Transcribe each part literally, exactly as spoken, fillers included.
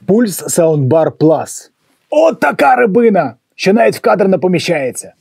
Pulse Soundbar Plus. От така рибина, що навіть в кадр не поміщається.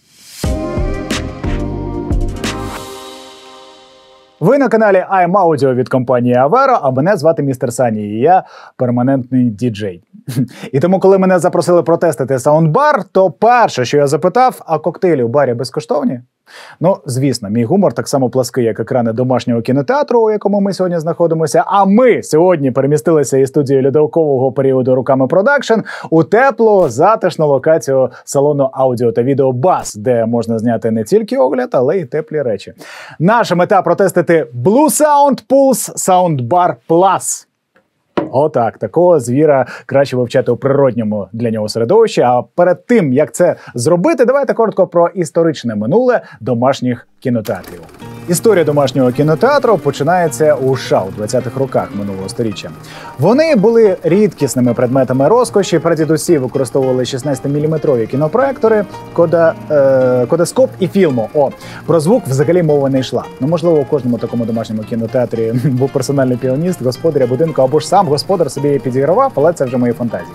Ви на каналі I'm Audio від компанії Avero, а мене звати містер Сані, і я перманентний діджей. І тому, коли мене запросили протестити саундбар, то перше, що я запитав, а коктейлі в барі безкоштовні? Ну, звісно, мій гумор так само плаский, як екрани домашнього кінотеатру, у якому ми сьогодні знаходимося. А ми сьогодні перемістилися із студії льодовкового періоду «Руками Продакшн» у теплу, затишну локацію салону аудіо та відео Бас, де можна зняти не тільки огляд, але й теплі речі. Наша мета – протестити Blue Sound Pulse Soundbar Plus. Отак, такого звіра краще вивчати у природньому для нього середовищі. А перед тим, як це зробити, давайте коротко про історичне минуле домашніх кінотеатрів. Історія домашнього кінотеатру починається у США у двадцятих роках минулого сторіччя. Вони були рідкісними предметами розкоші, передусі використовували шістнадцятиміліметрові кінопроектори, кода, е, кодоскоп і фільму. О, про звук взагалі мова не йшла. Ну, можливо, у кожному такому домашньому кінотеатрі був персональний піаніст, господаря будинку, або ж сам господар собі підігравав, але це вже мої фантазії.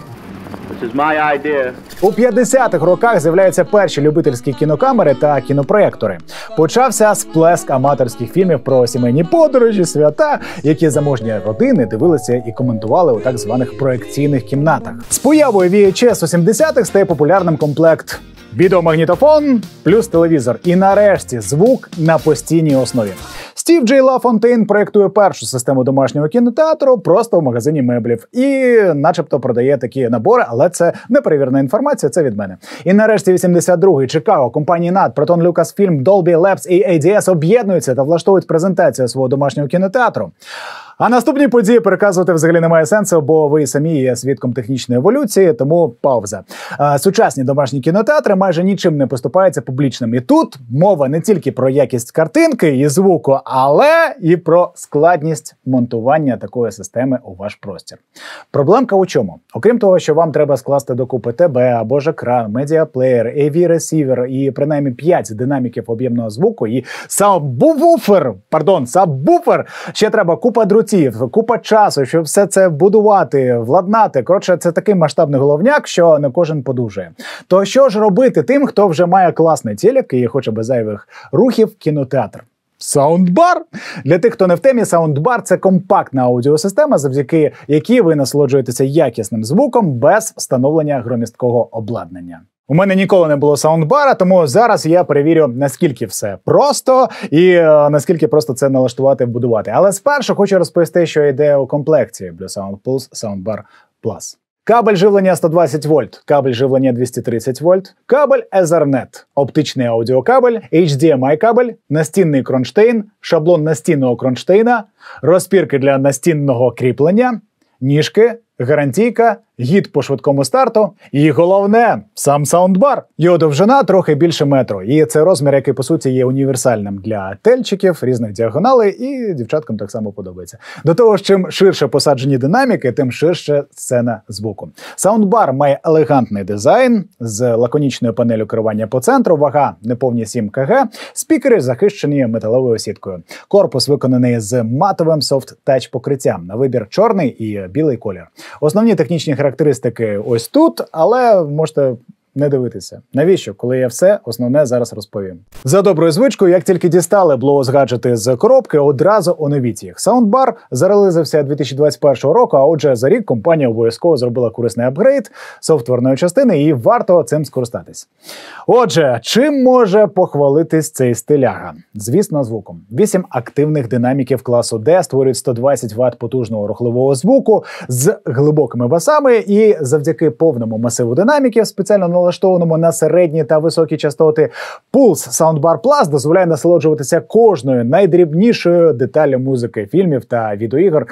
У п'ятдесятих роках з'являються перші любительські кінокамери та кінопроєктори. Почався сплеск аматорських фільмів про сімейні подорожі, свята, які заможні родини дивилися і коментували у так званих проекційних кімнатах. З появою ві ейч ес у сімдесятих стає популярним комплект відеомагнітофон плюс телевізор. І нарешті звук на постійній основі. Стів Джей Лафонтейн проєктує першу систему домашнього кінотеатру просто в магазині меблів. І начебто продає такі набори, але це неперевірена інформація, це від мене. І нарешті вісімдесят другий Чикаго, компанії нат, Proton Lucasfilm, Dolby Labs і ей ді ес об'єднуються та влаштовують презентацію свого домашнього кінотеатру. А наступні події переказувати взагалі немає сенсу, бо ви самі є свідком технічної еволюції, тому пауза. А, сучасні домашні кінотеатри майже нічим не поступаються публічним. І тут мова не тільки про якість картинки і звуку, але і про складність монтування такої системи у ваш простір. Проблемка у чому? Окрім того, що вам треба скласти докупи ТБ або ж екран, медіаплеєр, ей ві-ресівер і принаймні п'ять динаміків об'ємного звуку і сабвуфер, пардон, сабвуфер, ще треба купа друзів, купа часу, щоб все це будувати, владнати. Коротше, це такий масштабний головняк, що не кожен подужає. То що ж робити тим, хто вже має класний телек і хоче без зайвих рухів кінотеатр? Саундбар! Для тих, хто не в темі, саундбар – це компактна аудіосистема, завдяки якій ви насолоджуєтеся якісним звуком без встановлення громісткого обладнання. У мене ніколи не було саундбара, тому зараз я перевірю, наскільки все просто і е, наскільки просто це налаштувати, вбудувати. Але спершу хочу розповісти, що йде у комплекті Blue Sound Pulse Soundbar Plus. Кабель живлення сто двадцять вольт, кабель живлення двісті тридцять вольт, кабель Ethernet, оптичний аудіокабель, ейч ді ем ай кабель, настінний кронштейн, шаблон настінного кронштейна, розпірки для настінного кріплення, ніжки, гарантійка, гід по швидкому старту і головне – сам саундбар. Його довжина трохи більше метру. І це розмір, який, по суті, є універсальним для тельчиків, різних діагоналей, і дівчаткам так само подобається. До того ж, чим ширше посаджені динаміки, тим ширше сцена звуку. Саундбар має елегантний дизайн з лаконічною панелю керування по центру, вага неповні сім кілограмів, спікери захищені металевою сіткою. Корпус виконаний з матовим софт-тач покриттям, на вибір чорний і білий колір. Основні технічні характеристики ось тут, але можете не дивитися. Навіщо? Коли я все основне зараз розповім. За доброю звичкою, як тільки дістали Блоус гаджети з коробки, одразу оновіть їх. Саундбар зарелизився дві тисячі двадцять першого року, а отже за рік компанія обов'язково зробила корисний апгрейд софтверної частини і варто цим скористатись. Отже, чим може похвалитись цей стиляга? Звісно, звуком. Вісім активних динаміків класу D створюють сто двадцять ватт потужного рухливого звуку з глибокими басами і завдяки повному масиву динаміків, спеціально налаштованому на середні та високі частоти, Pulse Soundbar Plus дозволяє насолоджуватися кожною найдрібнішою деталлю музики, фільмів та відеоігор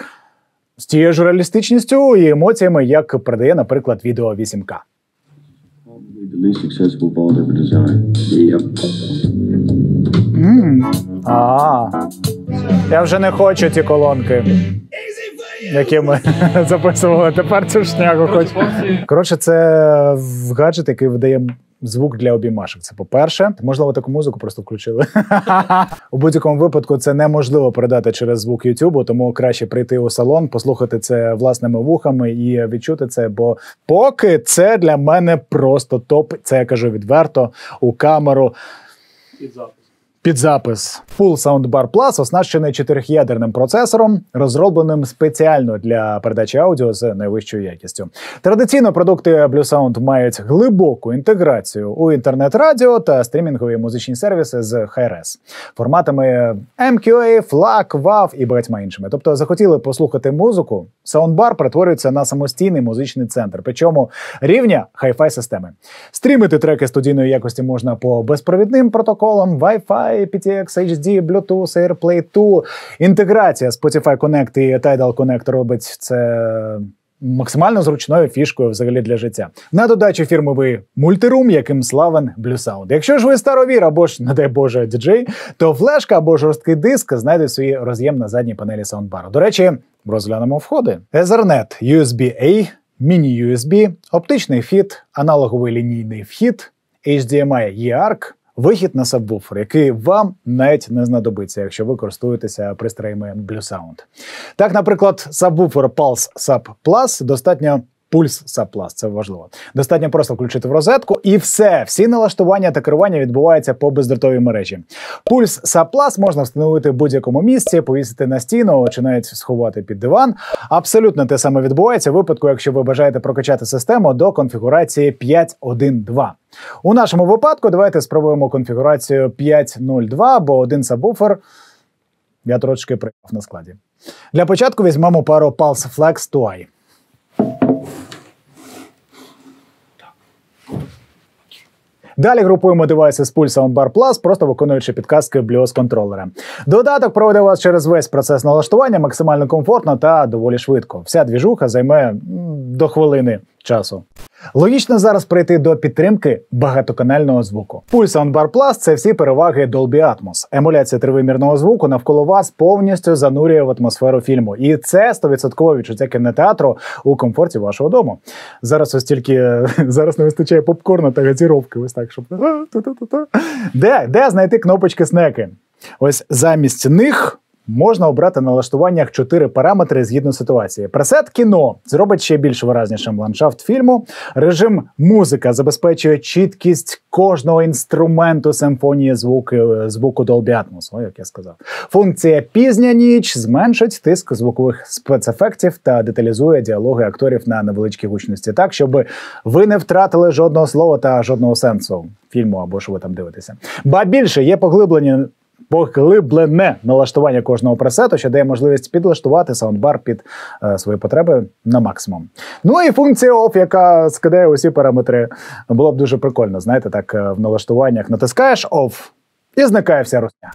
з тією ж реалістичністю і емоціями, як передає, наприклад, відео вісім ка. Mm. А, я вже не хочу ті колонки, які ми записували. Тепер цю шнягу хочу. Коротше, це гаджет, який видає звук для обіймашок. Це по-перше. Можливо, таку музику просто включили. У будь-якому випадку це неможливо передати через звук YouTube, тому краще прийти у салон, послухати це власними вухами і відчути це, бо поки це для мене просто топ. Це я кажу відверто, у камеру. Під запис. Під запис. Full Soundbar Plus оснащений чотирьох'ядерним процесором, розробленим спеціально для передачі аудіо з найвищою якістю. Традиційно продукти Blue Sound мають глибоку інтеграцію у інтернет-радіо та стрімінгові музичні сервіси з Hi-Res, форматами ем кю ей, флаг, вав і багатьма іншими. Тобто захотіли послухати музику, Soundbar перетворюється на самостійний музичний центр, причому рівня Hi-Fi системи. Стрімити треки студійної якості можна по безпровідним протоколам Wi-Fi, пі ті екс, ейч ді, Bluetooth, AirPlay два. Інтеграція Spotify Connect і Tidal Connect робить це максимально зручною фішкою взагалі для життя. На додачу фірмовий мультирум, яким славен Blue Sound. Якщо ж ви старовір або ж, не дай Боже, діджей, то флешка або жорсткий диск знайдуть свій роз'єм на задній панелі саундбару. До речі, розглянемо входи. Ethernet, ю ес бі-A, міні-ю ес бі, оптичний вхід, аналоговий лінійний вхід, ейч ді ем ай і арк, вихід на сабвуфер, який вам навіть не знадобиться, якщо ви користуєтеся пристроями Blue Sound. Так, наприклад, сабвуфер Pulse Sub Plus достатньо Pulse Sub Plus, це важливо. Достатньо просто включити в розетку і все, всі налаштування та керування відбуваються по бездротовій мережі. Pulse Sub Plus можна встановити в будь-якому місці, повісити на стіну чи навіть сховати під диван. Абсолютно те саме відбувається в випадку, якщо ви бажаєте прокачати систему до конфігурації п'ять точка один точка два. У нашому випадку давайте спробуємо конфігурацію п'ять точка нуль точка два, бо один сабвуфер я трошки приїхав на складі. Для початку візьмемо пару Pulse Flex два ай. Далі групуємо девайси з Pulse Soundbar Plus, просто виконуючи підказки Bluetooth контролера. Додаток проведе вас через весь процес налаштування максимально комфортно та доволі швидко. Вся двіжуха займе до хвилини часу. Логічно зараз прийти до підтримки багатоканального звуку. Pulse Soundbar Plus – це всі переваги Dolby Atmos. Емуляція тривимірного звуку навколо вас повністю занурює в атмосферу фільму. І це сто відсотків відчуття кінотеатру у комфорті вашого дому. Зараз ось тільки зараз не вистачає попкорна та газіровки. Ось так, щоб... Де? Де знайти кнопочки снеки? Ось замість них можна обрати на налаштуваннях чотири параметри згідно ситуації. Пресет кіно зробить ще більш виразнішим ландшафт фільму. Режим музика забезпечує чіткість кожного інструменту симфонії звуку, звуку Dolby Atmos. Ой, як я сказав. Функція пізня ніч зменшить тиск звукових спецефектів та деталізує діалоги акторів на невеличкій гучності так, щоб ви не втратили жодного слова та жодного сенсу фільму або що ви там дивитеся. Ба більше, є поглиблення поглиблене налаштування кожного пресету, що дає можливість підлаштувати саундбар під е, свої потреби на максимум. Ну і функція Off, яка скидає усі параметри. Було б дуже прикольно, знаєте, так в налаштуваннях натискаєш Off і зникає вся русня.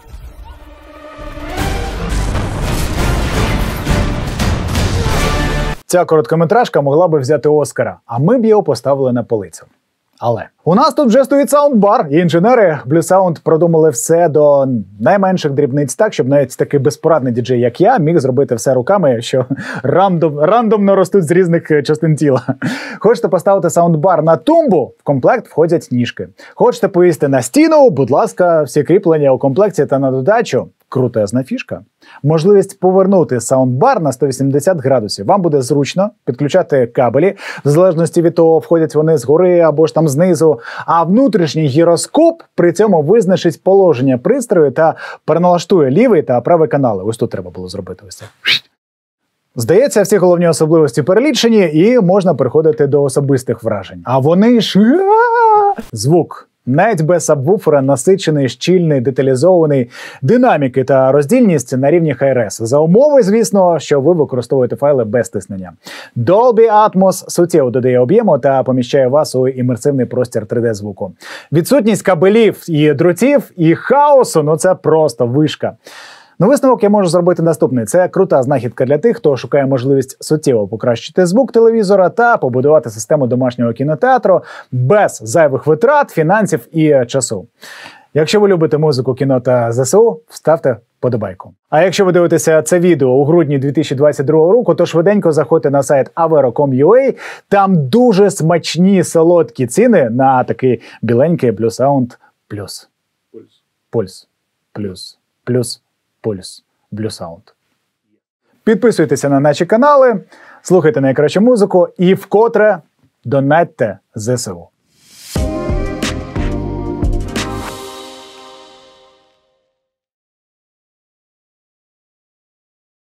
Ця короткометражка могла би взяти Оскара, а ми б його поставили на полицю. Але у нас тут вже стоїть саундбар, і інженери Blue Sound продумали все до найменших дрібниць так, щоб навіть такий безпорадний діджей, як я, міг зробити все руками, що рандом, рандомно ростуть з різних частин тіла. Хочете поставити саундбар на тумбу? В комплект входять ніжки. Хочете повісити на стіну? Будь ласка, всі кріплення у комплекті та на додачу. Крутезна фішка. Можливість повернути саундбар на сто вісімдесят градусів. Вам буде зручно підключати кабелі, в залежності від того, входять вони згори або ж там знизу, а внутрішній гіроскоп при цьому визначить положення пристрою та переналаштує лівий та правий канали. Ось тут треба було зробити ось це. Здається, всі головні особливості перелічені і можна переходити до особистих вражень. А вони ж... Звук. Навіть без сабвуфера насичений, щільний, деталізований, динаміки та роздільність на рівні Hi-Res. За умови, звісно, що ви використовуєте файли без тиснення. Dolby Atmos суттєво додає об'єму та поміщає вас у імерсивний простір три де-звуку. Відсутність кабелів і дротів, і хаосу, ну це просто вишка. Ну, висновок я можу зробити наступний. Це крута знахідка для тих, хто шукає можливість суттєво покращити звук телевізора та побудувати систему домашнього кінотеатру без зайвих витрат, фінансів і часу. Якщо ви любите музику, кіно та зе се у, ставте вподобайку. А якщо ви дивитеся це відео у грудні дві тисячі двадцять другого року, то швиденько заходьте на сайт avero крапка com крапка ua. Там дуже смачні солодкі ціни на такий біленький Blue Sound Plus. Пульс. Пульс. Плюс. Плюс. Пульс. Blue Sound. Підписуйтеся на наші канали, слухайте найкращу музику і вкотре донатьте зе се у.